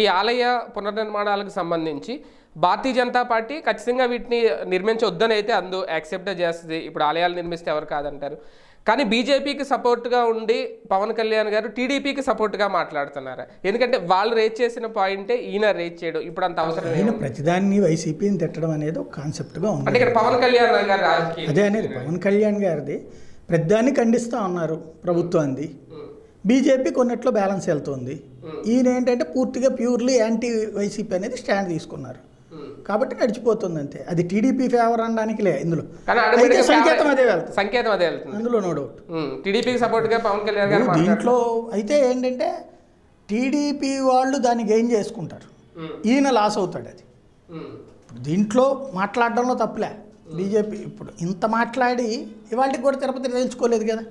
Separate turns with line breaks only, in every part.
ఆలయ పునర్నిర్మాణాలకు సంబంధించి భారతీయ జనతా పార్టీ ఖచ్చితంగా వీటిని నిర్మించొద్దని అయితే యాక్సెప్ట్ చేస్తుంది. ఇప్పుడు ఆలయాలు నిర్మిస్తే ఎవరు కాదంటారు. కానీ బీజేపీకి సపోర్ట్గా ఉండి పవన్ కళ్యాణ్ గారు టీడీపీకి సపోర్ట్గా మాట్లాడుతున్నారు. ఎందుకంటే వాళ్ళు రేజ్ చేసిన పాయింటే ఈయన రేజ్ చేయడం ఇప్పుడు అంత అవసరం.
ఈయన ప్రతిదాన్ని వైసీపీని తిట్టడం అనేది ఒక కాన్సెప్ట్గా ఉంది.
అంటే ఇక్కడ పవన్ కళ్యాణ్ గారు
అదే అనేది పవన్ కళ్యాణ్ గారిది ప్రతిదాన్ని ఖండిస్తూ ఉన్నారు ప్రభుత్వాన్ని. బీజేపీ కొన్నిట్లో బ్యాలెన్స్ వెళ్తుంది. ఈయన ఏంటంటే పూర్తిగా ప్యూర్లీ యాంటీ వైసీపీ అనేది స్టాండ్ తీసుకున్నారు కాబట్టి నడిచిపోతుంది అంతే. అది టీడీపీ ఫేవర్ అనడానికి లే ఇందులో సంకేతం అదే వెళ్తుంది అందులో నో డౌట్.
టీడీపీకి సపోర్ట్గా పవన్ కళ్యాణ్ గారు
దీంట్లో అయితే ఏంటంటే టీడీపీ వాళ్ళు దాన్ని గెయిన్ చేసుకుంటారు, ఈయన లాస్ అవుతాడు. అది దీంట్లో మాట్లాడడంలో తప్పులే. బీజేపీ ఇప్పుడు ఇంత మాట్లాడి ఇవాళకి కూడా తిరుపతి తేల్చుకోలేదు కదా.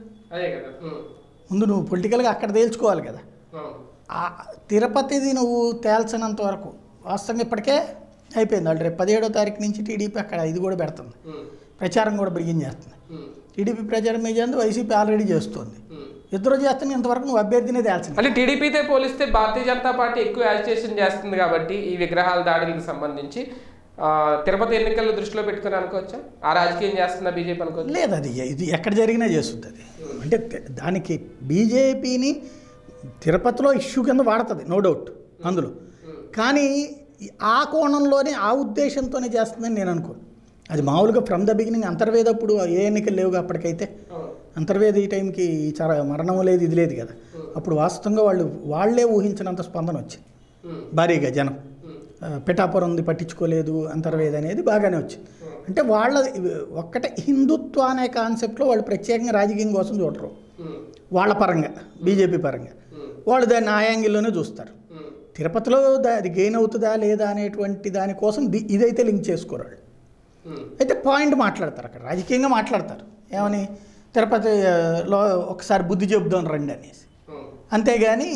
ముందు నువ్వు పొలిటికల్గా అక్కడ తేల్చుకోవాలి కదా. తిరుపతిది నువ్వు తేల్చినంత వరకు వాస్తవంగా ఇప్పటికే అయిపోయింది. వాళ్ళు రేపు 17వ తారీఖు నుంచి టీడీపీ అక్కడ ఇది కూడా పెడుతుంది, ప్రచారం కూడా బిగిన్ చేస్తుంది. టీడీపీ ప్రచారం మీద వైసీపీ ఆల్రెడీ చేస్తుంది. ఇద్దరు చేస్తున్న ఇంతవరకు నువ్వు అభ్యర్థినే తేల్చింది.
అంటే టీడీపీతో పోలిస్తే భారతీయ జనతా పార్టీ ఎక్కువ యాజిటేషన్ చేస్తుంది కాబట్టి ఈ విగ్రహాల దాడులకు సంబంధించి తిరుపతి ఎన్నికలను దృష్టిలో పెట్టుకుని అనుకోవచ్చా? ఆ రాజకీయం చేస్తున్న బీజేపీ అనుకోవచ్చు.
లేదు, అది ఇది ఎక్కడ జరిగినా చేస్తుంది. అది అంటే దానికి బీజేపీని తిరుపతిలో ఇష్యూ కింద వాడుతుంది నో డౌట్ అందులో. కానీ ఆ కోణంలోనే ఆ ఉద్దేశంతోనే చేస్తుందని నేను అనుకోను. అది మామూలుగా ఫ్రమ్ ద బిగినింగ్ అంతర్వేదప్పుడు ఏ ఎన్నికలు లేవుగా అప్పటికైతే. అంతర్వేద ఈ టైంకి చాలా మరణం లేదు ఇది లేదు కదా. అప్పుడు వాస్తవంగా వాళ్ళే ఊహించినంత స్పందన వచ్చింది భారీగా. జనం పిఠాపురంది పట్టించుకోలేదు, అంతర్వేద అనేది బాగానే వచ్చింది. అంటే వాళ్ళ ఒక్కటే హిందుత్వ అనే కాన్సెప్ట్లో వాళ్ళు ప్రత్యేకంగా రాజకీయం కోసం చూడరు. వాళ్ళ పరంగా బీజేపీ పరంగా వాళ్ళు దాన్ని ఆ యాంగిల్లోనే చూస్తారు. తిరుపతిలో అది గెయిన్ అవుతుందా లేదా అనేటువంటి దానికోసం ఇదైతే లింక్ చేసుకోరు. అయితే పాయింట్ మాట్లాడతారు అక్కడ, రాజకీయంగా మాట్లాడతారు. ఏమని తిరుపతిలో ఒకసారి బుద్ధి చెబుదాం రండి అనేసి. అంతేగాని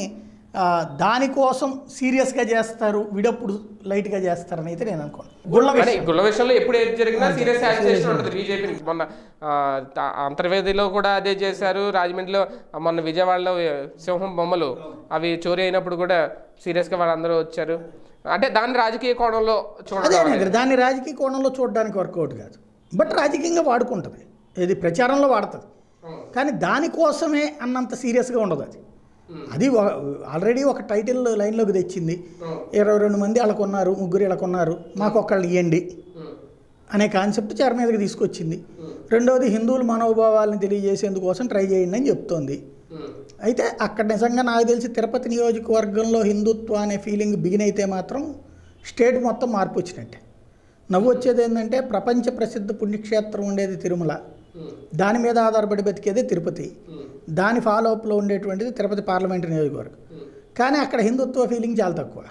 దానికోసం సీరియస్గా చేస్తారు, విడప్పుడు లైట్గా చేస్తారని అయితే నేను అనుకోను.
గుళ్ళ విషయంలో ఎప్పుడు ఏది జరిగినా సీరియస్ యాజిటేషన్ ఉంటుంది బీజేపీ. మొన్న అంతర్వేదిలో కూడా అదే చేశారు. రాజమండ్రిలో మొన్న విజయవాడలో సింహం బొమ్మలు అవి చోరీ అయినప్పుడు కూడా సీరియస్గా వాళ్ళందరూ వచ్చారు. అంటే దాన్ని రాజకీయ కోణంలో
చూడాలి, దాన్ని రాజకీయ కోణంలో చూడడానికి వర్కౌట్ కాదు. బట్ రాజకీయంగా వాడుకుంటుంది, ఇది ప్రచారంలో వాడుతుంది. కానీ దానికోసమే అన్నంత సీరియస్గా ఉండదు. అది ఆల్రెడీ ఒక టైటిల్ లైన్లోకి తెచ్చింది. 22 మంది వాళ్ళకు ఉన్నారు, 3 వీళ్ళకు ఉన్నారు, మాకు ఒకళ్ళు ఇవ్వండి అనే కాన్సెప్ట్ చార మీదకి తీసుకొచ్చింది. రెండవది హిందువుల మనోభావాలను తెలియజేసేందుకోసం ట్రై చేయండి అని చెప్తోంది. అయితే అక్కడ నిజంగా నాకు తెలిసి తిరుపతి నియోజకవర్గంలో హిందుత్వ అనే ఫీలింగ్ బిగిన్ అయితే మాత్రం స్టేట్ మొత్తం మార్పు వచ్చినట్టే. నవ్వు వచ్చేది ఏంటంటే ప్రపంచ ప్రసిద్ధ పుణ్యక్షేత్రం ఉండేది తిరుమల, దాని మీద ఆధారపడి బతికేది తిరుపతి, దాని ఫాలోఅప్లో ఉండేటువంటిది తిరుపతి పార్లమెంటరీ నియోజకవర్గం. కానీ అక్కడ హిందుత్వ ఫీలింగ్ చాలా తక్కువ.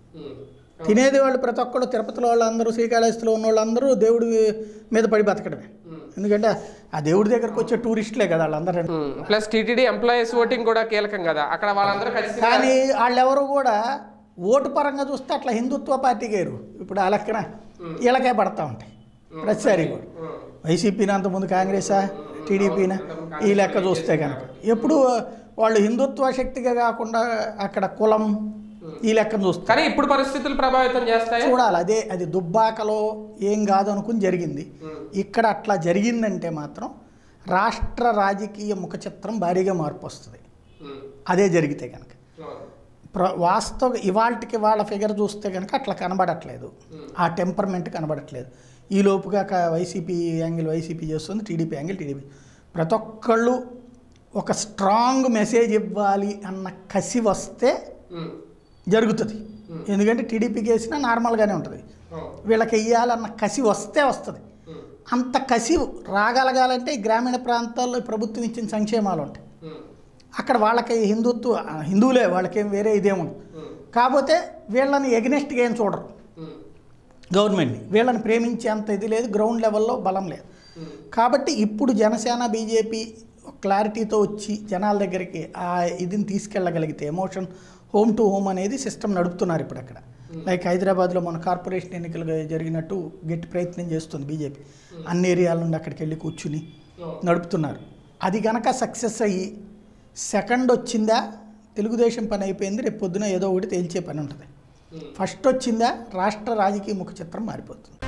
తినేది వాళ్ళు ప్రతి ఒక్కళ్ళు తిరుపతిలో వాళ్ళందరూ, శ్రీకాళహస్తిలో ఉన్న వాళ్ళందరూ దేవుడి మీద పడి బతకడమే. ఎందుకంటే ఆ దేవుడి దగ్గరకు వచ్చే టూరిస్టులే కదా వాళ్ళందరూ.
ప్లస్ టీటీడీ ఎంప్లాయీస్ ఓటింగ్ కూడా కీలకం కదా అక్కడ వాళ్ళందరూ.
కానీ వాళ్ళెవరు కూడా ఓటు పరంగా చూస్తే అట్లా హిందుత్వ పార్టీ గారు ఇప్పుడు ఆ లెక్కన వీళ్ళకే పడతా ఉంటాయి ప్రతిసారి కూడా. వైసీపీని అంతకుముందు కాంగ్రెసా టీడీపీనా ఈ లెక్క చూస్తే కనుక ఎప్పుడు వాళ్ళు హిందుత్వ శక్తిగా కాకుండా అక్కడ కులం ఈ లెక్కను చూస్తారు.
కానీ ఇప్పుడు పరిస్థితులు ప్రభావితం చేస్తాయి
చూడాలి. అది దుబ్బాకలో ఏం కాదు అనుకుని జరిగింది. ఇక్కడ అట్లా జరిగిందంటే మాత్రం రాష్ట్ర రాజకీయ ముఖ చిత్రం భారీగా మార్పు వస్తుంది. అదే జరిగితే కనుక వాస్తవ ఇవాళకి వాళ్ళ ఫిగర్ చూస్తే కనుక అట్లా కనబడట్లేదు, ఆ టెంపర్మెంట్ కనబడట్లేదు. ఈ లోపుగా వైసీపీ యాంగిల్ వైసీపీ చేస్తుంది, టీడీపీ యాంగిల్ టీడీపీ. ప్రతి ఒక్కళ్ళు ఒక స్ట్రాంగ్ మెసేజ్ ఇవ్వాలి అన్న కసి వస్తే జరుగుతుంది. ఎందుకంటే టీడీపీకి వేసినా నార్మల్గానే ఉంటుంది, వీళ్ళకి వెయ్యాలన్న కసి వస్తే వస్తుంది. అంత కసి రాగలగాలంటే గ్రామీణ ప్రాంతాల్లో ప్రభుత్వం ఇచ్చిన సంక్షేమాలు ఉంటాయి. అక్కడ వాళ్ళకి హిందువులే, వాళ్ళకేం వేరే ఇదేముంది. కాకపోతే వీళ్ళని ఎగ్నెస్ట్గా ఏం చూడరు గవర్నమెంట్ని, వీళ్ళని ప్రేమించే అంత ఇది లేదు, గ్రౌండ్ లెవెల్లో బలం లేదు. కాబట్టి ఇప్పుడు జనసేన బీజేపీ క్లారిటీతో వచ్చి జనాల దగ్గరికి ఆ ఇదిని తీసుకెళ్ళగలిగితే ఎమోషన్ హోమ్ టు హోమ్ అనేది సిస్టమ్ నడుపుతున్నారు ఇప్పుడు అక్కడ. లైక్ హైదరాబాద్లో మన కార్పొరేషన్ ఎన్నికలు జరిగినట్టు గట్టి ప్రయత్నం చేస్తుంది బీజేపీ. అన్ని ఏరియాల నుండి అక్కడికి వెళ్ళి కూర్చుని నడుపుతున్నారు. అది కనుక సక్సెస్ అయ్యి సెకండ్ వచ్చిందా తెలుగుదేశం పని అయిపోయింది, రేపు పొద్దున ఏదో ఒకటి తేల్చే పని ఉంటుంది. ఫస్ట్ వచ్చిందా రాష్ట్ర రాజకీయ ముఖ చిత్రం మారిపోతుంది.